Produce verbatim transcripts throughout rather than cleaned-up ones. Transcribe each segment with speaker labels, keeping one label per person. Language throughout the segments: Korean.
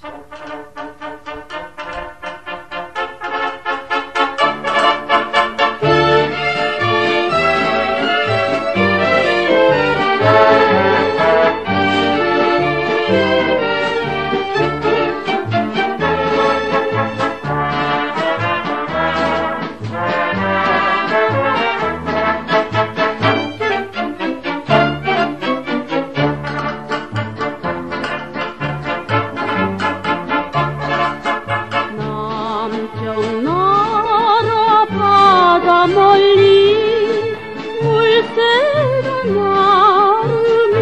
Speaker 1: 멀리 물새가 마르며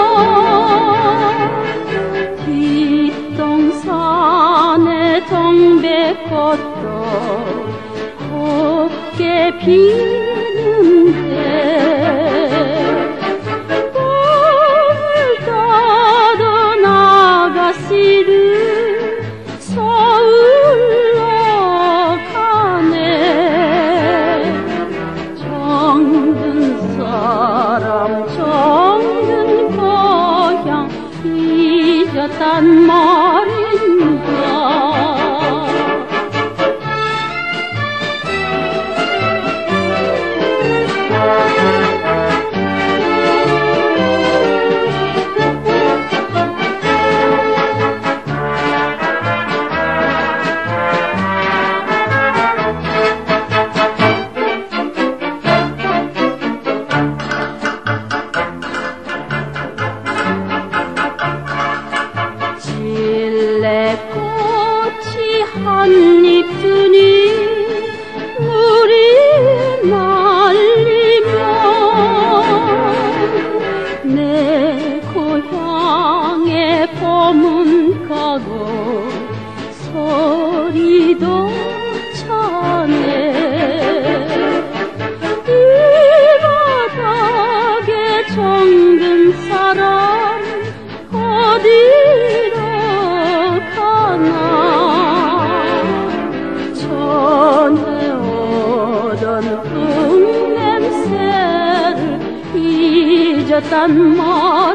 Speaker 1: 뒷동산에 정백꽃도 곱게 피는데 꿈을 떠던 아가씨를 서울로 가네. 정든 사람 정든 고향 잊었단 말인가. 꽃이 한입 드니 물이 날리며 내 고향에 봄은 가고 소리도 차네. 이 바닥에 정든 사람 어디로 전에 오던 흙냄새를 잊었단 말.